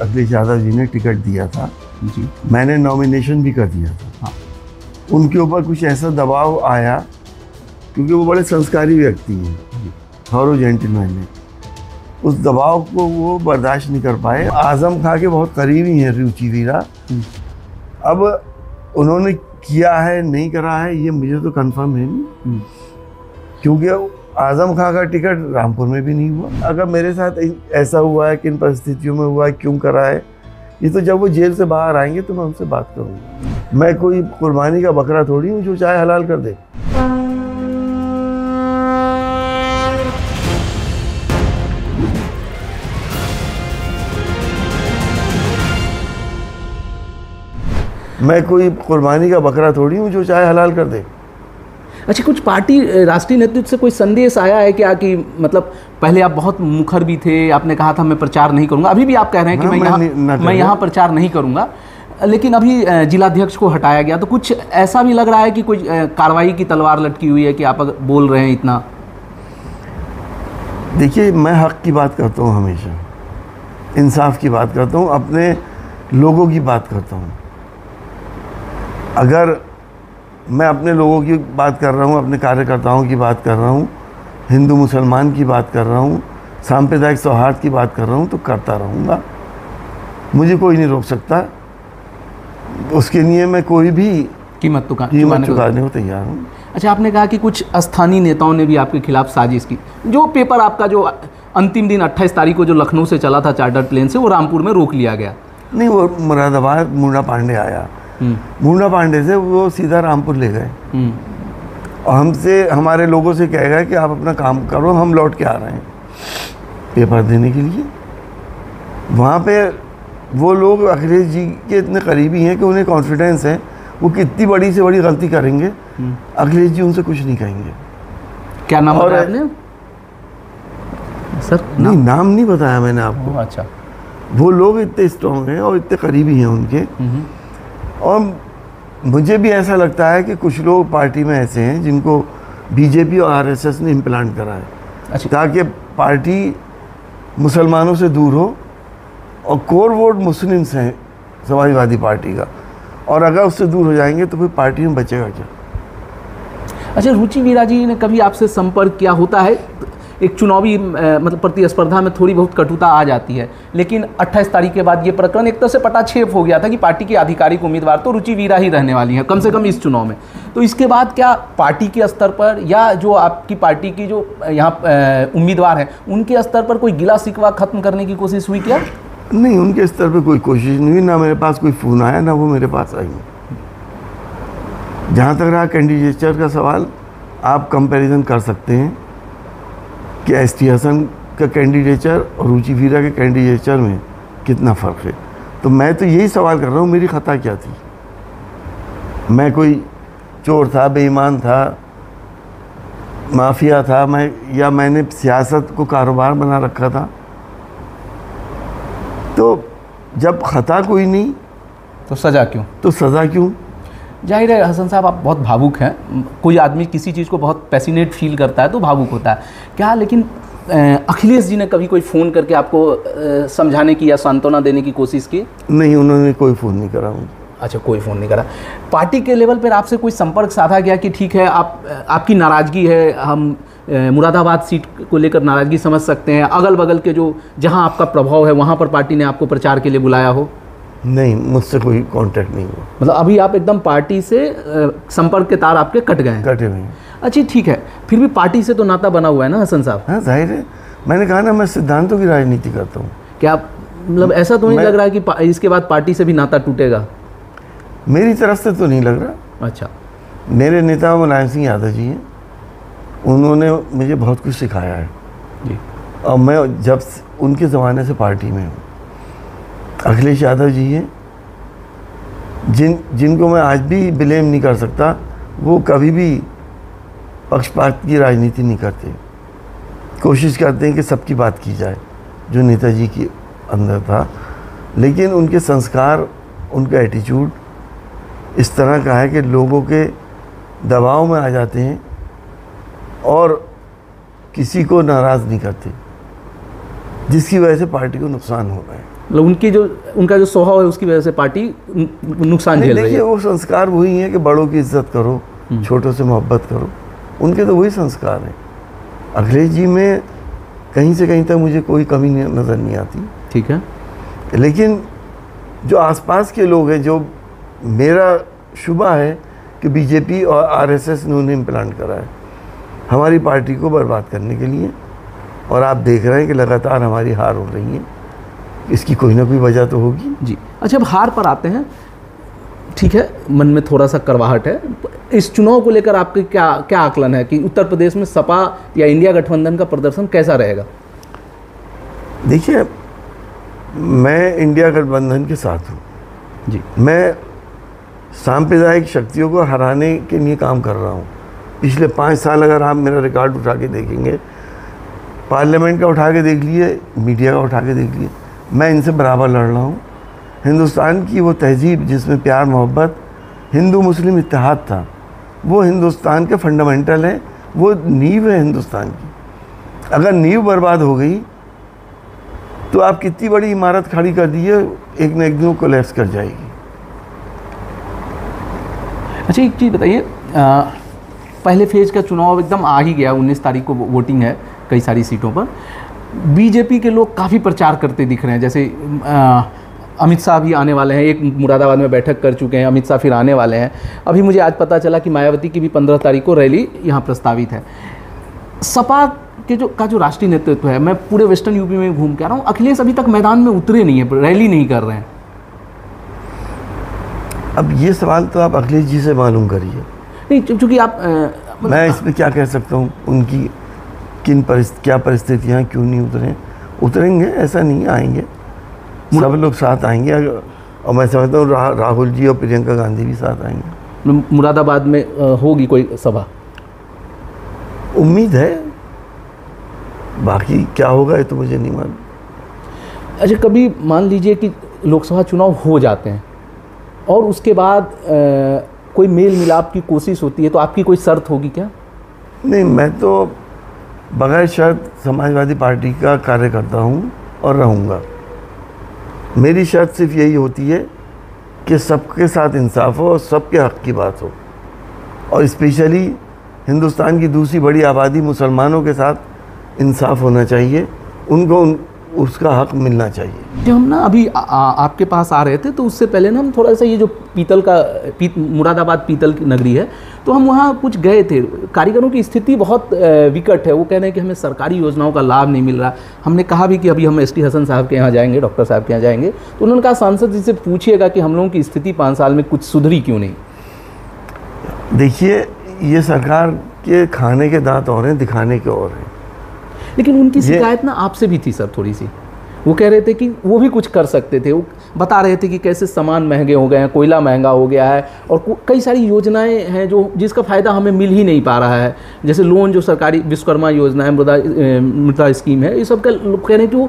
अखिलेश यादव जी ने टिकट दिया था जी। मैंने नॉमिनेशन भी कर दिया था। हाँ। उनके ऊपर कुछ ऐसा दबाव आया क्योंकि वो बड़े संस्कारी व्यक्ति हैं, थॉरो जेंटलमैन है। उस दबाव को वो बर्दाश्त नहीं कर पाए। आजम खां के बहुत करीबी हैं रुचि वीरा। अब उन्होंने किया है नहीं करा है ये मुझे तो कंफर्म है नहीं, क्योंकि आजम खां का टिकट रामपुर में भी नहीं हुआ। अगर मेरे साथ ऐसा हुआ है, किन परिस्थितियों में हुआ है, क्यों करा है, ये तो जब वो जेल से बाहर आएंगे तो मैं उनसे बात करूँगा। मैं कोई कुर्बानी का बकरा थोड़ी हूँ जो चाहे हलाल कर दे। मैं कोई कुर्बानी का बकरा थोड़ी हूँ जो चाहे हलाल कर दे। अच्छा, कुछ पार्टी राष्ट्रीय नेतृत्व से कोई संदेश आया है क्या कि मतलब पहले आप बहुत मुखर भी थे, आपने कहा था मैं प्रचार नहीं करूंगा, अभी भी आप कह रहे हैं कि मैं यहाँ प्रचार नहीं करूंगा, लेकिन अभी जिलाध्यक्ष को हटाया गया, तो कुछ ऐसा भी लग रहा है कि कोई कार्रवाई की तलवार लटकी हुई है कि आप अगर बोल रहे हैं इतना? देखिए, मैं हक की बात करता हूँ, हमेशा इंसाफ की बात करता हूँ, अपने लोगों की बात करता हूँ। अगर मैं अपने लोगों की बात कर रहा हूँ, अपने कार्यकर्ताओं की बात कर रहा हूँ, हिंदू मुसलमान की बात कर रहा हूँ, सांप्रदायिक सौहार्द की बात कर रहा हूँ, तो करता रहूँगा। मुझे कोई नहीं रोक सकता। उसके लिए मैं कोई भी कीमत चुकाने को तैयार हूँ। अच्छा, आपने कहा कि कुछ स्थानीय नेताओं ने भी आपके खिलाफ साजिश की। जो पेपर आपका जो अंतिम दिन 28 तारीख को जो लखनऊ से चला था चार्टर्ड प्लेन से, वो रामपुर में रोक लिया गया। नहीं, वो मुरादाबाद मुंडा पांडे आया, मुंडा पांडे से वो सीधा रामपुर ले गए और हमसे, हमारे लोगों से कह गए कि आप अपना काम करो, हम लौट के आ रहे हैं पेपर देने के लिए। वहाँ पे वो लोग अखिलेश जी के इतने करीबी हैं कि उन्हें कॉन्फिडेंस है वो कितनी बड़ी से बड़ी गलती करेंगे, अखिलेश जी उनसे कुछ नहीं कहेंगे। क्या नाम बताया आपने सर? नहीं, नाम नहीं बताया मैंने आपको। अच्छा। वो लोग इतने स्ट्रॉन्ग हैं और इतने करीबी हैं उनके। और मुझे भी ऐसा लगता है कि कुछ लोग पार्टी में ऐसे हैं जिनको बीजेपी और आरएसएस ने इम्प्लांट करा है। अच्छा। ताकि पार्टी मुसलमानों से दूर हो, और कोर वोट मुस्लिम्स हैं समाजवादी पार्टी का, और अगर उससे दूर हो जाएंगे तो फिर पार्टी में बचेगा क्या? अच्छा, रुचि वीरा जी ने कभी आपसे संपर्क किया? होता है एक चुनावी मतलब प्रतिस्पर्धा में थोड़ी बहुत कटुता आ जाती है, लेकिन 28 तारीख के बाद ये प्रकरण एक तरह से पटाक्षेप हो गया था कि पार्टी की आधिकारिक उम्मीदवार तो रुचि वीरा ही रहने वाली हैं, कम से कम इस चुनाव में। तो इसके बाद क्या पार्टी के स्तर पर या जो आपकी पार्टी की जो यहाँ उम्मीदवार हैं उनके स्तर पर कोई गिला शिकवा खत्म करने की कोशिश हुई क्या? नहीं, उनके स्तर पर कोई कोशिश नहीं हुई, ना मेरे पास कोई फ़ोन आया, ना वो मेरे पास आई। जहाँ तक रहा कैंडिडेचर का सवाल, आप कंपैरिजन कर सकते हैं कि एसटी हसन का कैंडिडेचर और रुचि वीरा के कैंडिडेचर में कितना फ़र्क है। तो मैं तो यही सवाल कर रहा हूँ, मेरी ख़ता क्या थी? मैं कोई चोर था, बेईमान था, माफिया था मैं, या मैंने सियासत को कारोबार बना रखा था? तो जब ख़ता कोई नहीं तो सज़ा क्यों? तो सज़ा क्यों? जाहिर है हसन साहब, आप बहुत भावुक हैं। कोई आदमी किसी चीज़ को बहुत पैसिनेट फील करता है तो भावुक होता है क्या? लेकिन अखिलेश जी ने कभी कोई फ़ोन करके आपको समझाने की या सांत्वना देने की कोशिश की? नहीं, उन्होंने कोई फ़ोन नहीं करा मुझे। अच्छा, कोई फ़ोन नहीं करा। पार्टी के लेवल पर आपसे कोई संपर्क साधा गया कि ठीक है, आपकी नाराज़गी है, हम मुरादाबाद सीट को लेकर नाराज़गी समझ सकते हैं, अगल बगल के जो जहां आपका प्रभाव है वहां पर पार्टी ने आपको प्रचार के लिए बुलाया हो? नहीं, मुझसे कोई कांटेक्ट नहीं हुआ। मतलब अभी आप एकदम पार्टी से संपर्क के तार आपके कटे हुए हैं? अच्छा, ठीक है। फिर भी पार्टी से तो नाता बना हुआ है ना हसन साहब? हाँ, जाहिर है। मैंने कहा ना, मैं सिद्धांतों की राजनीति करता हूँ। क्या मतलब ऐसा तो नहीं लग रहा है कि इसके बाद पार्टी से भी नाता टूटेगा? मेरी तरफ से तो नहीं लग रहा। अच्छा। मेरे नेता मुलायम सिंह यादव जी हैं, उन्होंने मुझे बहुत कुछ सिखाया है जी। और मैं जब उनके ज़माने से पार्टी में हूँ। अखिलेश यादव जी हैं जिनको मैं आज भी ब्लेम नहीं कर सकता। वो कभी भी पक्षपात की राजनीति नहीं करते, कोशिश करते हैं कि सबकी बात की जाए, जो नेताजी के अंदर था। लेकिन उनके संस्कार, उनका एटीट्यूड इस तरह का है कि लोगों के दबाव में आ जाते हैं और किसी को नाराज़ नहीं करते, जिसकी वजह से पार्टी को नुकसान हो रहा है। मतलब उनका जो स्वभाव है उसकी वजह से पार्टी नुकसान झेल रही देखिए है। वो संस्कार वही है कि बड़ों की इज्जत करो, छोटों से मोहब्बत करो, उनके तो वही संस्कार हैं। अखिलेश जी में कहीं से कहीं तक मुझे कोई कमी नज़र नहीं आती। ठीक है, लेकिन जो आसपास के लोग हैं, जो मेरा शुबा है कि बीजेपी और आरएसएस ने उन्हें इम्प्लांट करा है हमारी पार्टी को बर्बाद करने के लिए, और आप देख रहे हैं कि लगातार हमारी हार हो रही है। इसकी कोई ना कोई वजह तो होगी जी। अच्छा, अब हार पर आते हैं। ठीक है, मन में थोड़ा सा करवाहट है। इस चुनाव को लेकर आपके क्या आकलन है कि उत्तर प्रदेश में सपा या इंडिया गठबंधन का प्रदर्शन कैसा रहेगा? देखिए, मैं इंडिया गठबंधन के साथ हूँ जी। मैं सांप्रदायिक शक्तियों को हराने के लिए काम कर रहा हूँ। पिछले 5 साल अगर आप मेरा रिकॉर्ड उठा के देखेंगे, पार्लियामेंट का उठा के देख लिए, मीडिया का उठा के देख लिए, मैं इनसे बराबर लड़ रहा हूँ। हिंदुस्तान की वो तहजीब जिसमें प्यार मोहब्बत, हिंदू मुस्लिम इत्तेहाद था, वो हिंदुस्तान के फंडामेंटल है, वो नींव है हिंदुस्तान की। अगर नींव बर्बाद हो गई तो आप कितनी बड़ी इमारत खड़ी कर दी है, एक न एक दिन कोलैप्स कर जाएगी। अच्छा, एक चीज़ बताइए, पहले फेज का चुनाव एकदम आ ही गया, 19 तारीख को वोटिंग है कई सारी सीटों पर। बीजेपी के लोग काफ़ी प्रचार करते दिख रहे हैं, जैसे अमित शाह भी आने वाले हैं, एक मुरादाबाद में बैठक कर चुके हैं, अमित शाह फिर आने वाले हैं। अभी मुझे आज पता चला कि मायावती की भी 15 तारीख को रैली यहाँ प्रस्तावित है। सपा के जो राष्ट्रीय नेतृत्व है, मैं पूरे वेस्टर्न यूपी में घूम के आ रहा हूँ, अखिलेश अभी तक मैदान में उतरे नहीं है, रैली नहीं कर रहे हैं। अब ये सवाल तो आप अखिलेश जी से मालूम करिए। नहीं, चूँकि आप मैं इसमें क्या कह सकता हूँ, उनकी क्या परिस्थितियाँ, क्यों नहीं उतरेंगे, ऐसा नहीं आएंगे, सब लोग साथ आएंगे। और मैं समझता हूँ राहुल जी और प्रियंका गांधी भी साथ आएंगे। मुरादाबाद में होगी कोई सभा? उम्मीद है, बाकी क्या होगा ये तो मुझे नहीं मालूम। अच्छा, कभी मान लीजिए कि लोकसभा चुनाव हो जाते हैं और उसके बाद कोई मेल मिलाप की कोशिश होती है, तो आपकी कोई शर्त होगी क्या? नहीं, मैं तो बगैर शर्त समाजवादी पार्टी का कार्यकर्ता हूँ और रहूँगा। मेरी शर्त सिर्फ यही होती है कि सबके साथ इंसाफ हो और सबके हक़ की बात हो, और स्पेशली हिंदुस्तान की दूसरी बड़ी आबादी मुसलमानों के साथ इंसाफ होना चाहिए, उनको उसका हक़ मिलना चाहिए। जब हम ना अभी आपके पास आ रहे थे तो उससे पहले ना हम थोड़ा सा ये जो मुरादाबाद पीतल की नगरी है, तो हम वहाँ कुछ गए थे। कारीगरों की स्थिति बहुत विकट है, वो कह रहे हैं कि हमें सरकारी योजनाओं का लाभ नहीं मिल रहा। हमने कहा भी कि अभी हम एसटी हसन साहब के यहाँ जाएंगे, डॉक्टर साहब के यहाँ जाएंगे, तो उन्होंने कहा सांसद जी से पूछिएगा कि हम लोगों की स्थिति 5 साल में कुछ सुधरी क्यों नहीं। देखिए, ये सरकार के खाने के दांत और हैं, दिखाने के और हैं। लेकिन उनकी शिकायत ना आपसे भी थी सर थोड़ी सी। वो कह रहे थे कि वो भी कुछ कर सकते थे। वो बता रहे थे कि कैसे सामान महंगे हो गए हैं, कोयला महंगा हो गया है, और कई सारी योजनाएं हैं जिसका फ़ायदा हमें मिल ही नहीं पा रहा है। जैसे लोन जो सरकारी विश्वकर्मा योजना है, मृदा स्कीम है, ये सब का लोग कह रहे हैं कि वो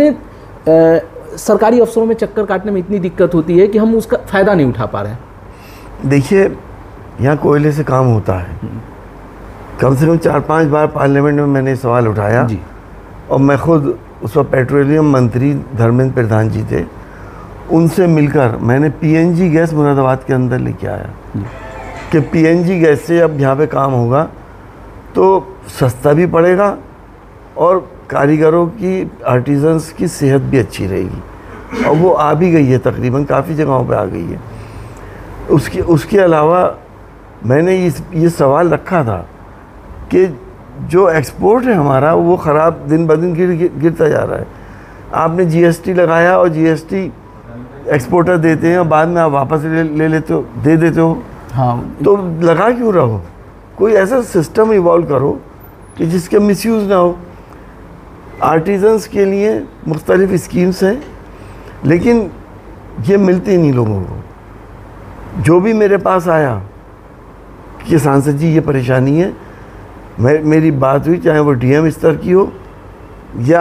हमें सरकारी अफसरों में चक्कर काटने में इतनी दिक्कत होती है कि हम उसका फ़ायदा नहीं उठा पा रहे हैं। देखिए, यहाँ कोयले से काम होता है। कम से कम 4-5 बार पार्लियामेंट में मैंने सवाल उठाया जी। और मैं खुद उस वक्त पेट्रोलियम मंत्री धर्मेंद्र प्रधान जी थे, उनसे मिलकर मैंने पीएनजी गैस मुरादाबाद के अंदर लेके आया कि पीएनजी गैस से अब यहाँ पे काम होगा तो सस्ता भी पड़ेगा और कारीगरों की, आर्टिजन्स की सेहत भी अच्छी रहेगी। और वो आ भी गई है, तकरीबन काफ़ी जगहों पे आ गई है। उसके अलावा मैंने ये सवाल रखा था कि जो एक्सपोर्ट है हमारा, वो ख़राब दिन ब दिन गिरता जा रहा है। आपने जीएसटी लगाया और जीएसटी एक्सपोर्टर देते हैं और बाद में आप वापस ले लेते हो, दे देते हो। हाँ, तो लगा क्यों रहो? कोई ऐसा सिस्टम इवॉल्व करो कि जिसके मिसयूज़ ना हो। आर्टिजन्स के लिए मुख्तलिफ स्कीम्स हैं, लेकिन ये मिलती नहीं लोगों को। जो भी मेरे पास आया कि सांसद जी ये परेशानी है, मेरी बात हुई, चाहे वो डीएम स्तर की हो या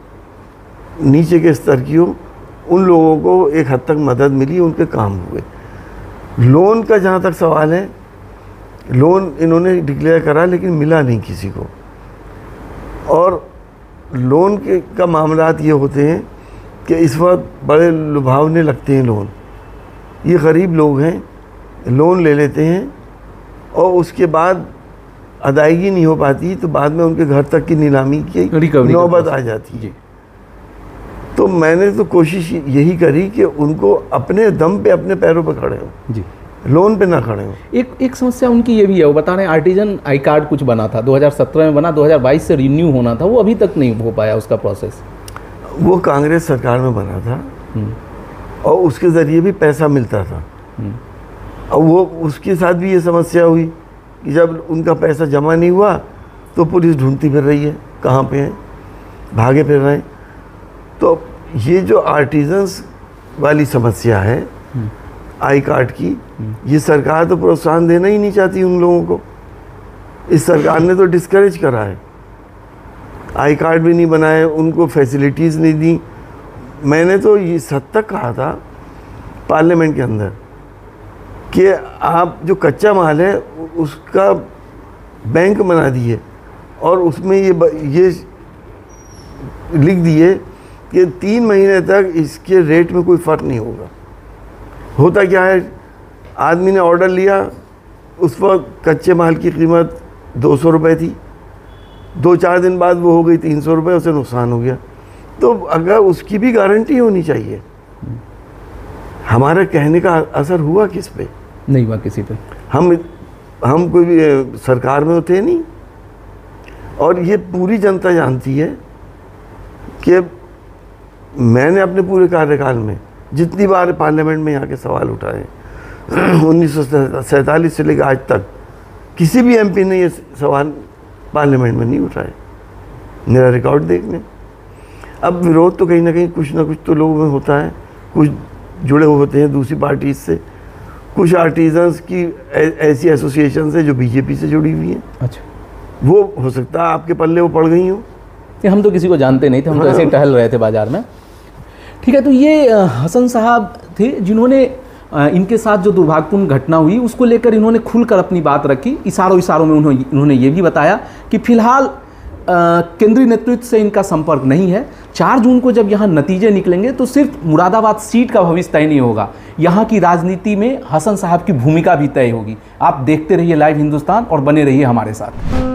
नीचे के स्तर की हो, उन लोगों को एक हद तक मदद मिली, उनके काम हुए। लोन का जहाँ तक सवाल है, लोन इन्होंने डिक्लेयर करा लेकिन मिला नहीं किसी को। और लोन का मामलात ये होते हैं कि इस वक्त बड़े लुभावने लगते हैं लोन। ये गरीब लोग हैं, लोन ले लेते हैं और उसके बाद अदायगी नहीं हो पाती तो बाद में उनके घर तक की नीलामी की नौबत आ जाती है। तो मैंने तो कोशिश यही करी कि उनको अपने दम पे अपने पैरों पर खड़े हों जी, लोन पे ना खड़े हों। एक समस्या उनकी ये भी है, वो बता रहे हैं आर्टिजन आई कार्ड कुछ बना था 2017 में बना, 2022 से रिन्यू होना था, वो अभी तक नहीं हो पाया उसका प्रोसेस। वो कांग्रेस सरकार में बना था और उसके ज़रिए भी पैसा मिलता था। और वो उसके साथ भी ये समस्या हुई कि जब उनका पैसा जमा नहीं हुआ तो पुलिस ढूंढती फिर रही है कहाँ पे हैं, भागे फिर रहे हैं। तो ये जो आर्टिजन्स वाली समस्या है आई कार्ड की, ये सरकार तो प्रोत्साहन देना ही नहीं चाहती उन लोगों को। इस सरकार ने तो डिस्करेज करा है, आई कार्ड भी नहीं बनाए, उनको फैसिलिटीज़ नहीं दी। मैंने तो ये सद तक कहा था पार्लियामेंट के अंदर कि आप जो कच्चा माल है उसका बैंक बना दिए और उसमें ये लिख दिए कि 3 महीने तक इसके रेट में कोई फ़र्क नहीं होगा। होता क्या है, आदमी ने ऑर्डर लिया, उस वक्त कच्चे माल की कीमत 200 रुपये थी, 2-4 दिन बाद वो हो गई 300 रुपये, उसे नुकसान हो गया। तो अगर उसकी भी गारंटी होनी चाहिए। हमारा कहने का असर हुआ किस पे? नहीं हुआ किसी पे। हम कोई भी सरकार में थे नहीं। और ये पूरी जनता जानती है कि मैंने अपने पूरे कार्यकाल में जितनी बार पार्लियामेंट में यहाँ के सवाल उठाए 1947 से लेकर आज तक किसी भी एमपी ने ये सवाल पार्लियामेंट में नहीं उठाए। मेरा रिकॉर्ड देख लें। अब विरोध तो कहीं ना कहीं कुछ ना कुछ तो लोगों में होता है, कुछ जुड़े हुए होते हैं दूसरी पार्टी से, कुछ आर्टिजन्स की ऐसी एसोसिएशन है जो बीजेपी से जुड़ी हुई हैं। अच्छा, वो हो सकता है आपके पल्ले वो पड़ गई हो। हम तो किसी को जानते नहीं थे, हम तो ऐसे ही टहल रहे थे बाजार में। ठीक है, तो ये हसन साहब थे जिन्होंने इनके साथ जो दुर्भाग्यपूर्ण घटना हुई उसको लेकर इन्होंने खुलकर अपनी बात रखी। इशारों में उन्होंने ये भी बताया कि फिलहाल केंद्रीय नेतृत्व से इनका संपर्क नहीं है। 4 जून को जब यहाँ नतीजे निकलेंगे तो सिर्फ मुरादाबाद सीट का भविष्य तय नहीं होगा, यहाँ की राजनीति में हसन साहब की भूमिका भी तय होगी। आप देखते रहिए लाइव हिंदुस्तान और बने रहिए हमारे साथ।